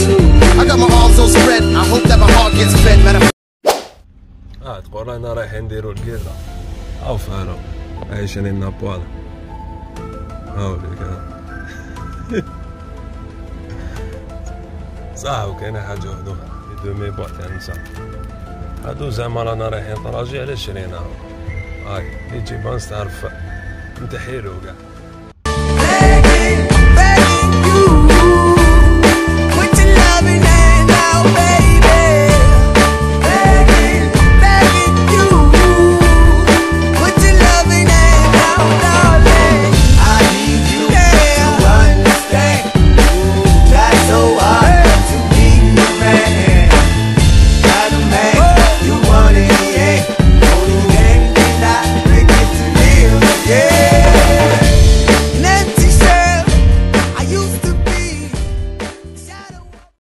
I got my arms all spread, I hope that my heart gets fed. تقول رانا رايحين نديرو الكيرة أو فارو عايشين النابوالا هاوليك صح وكاينة حاجة وحدو دومي بوات يعني صح هادو زعما رانا رايحين طراجي على شريناهم هاي يجي بانس تعرف نتحيلو كاع